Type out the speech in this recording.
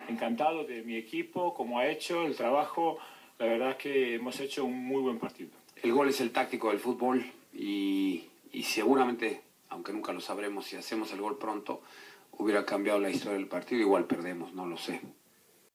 encantado de mi equipo, como ha hecho el trabajo. La verdad que hemos hecho un muy buen partido. El gol es el táctico del fútbol y seguramente, aunque nunca lo sabremos, si hacemos el gol pronto, hubiera cambiado la historia del partido. Igual perdemos, no lo sé.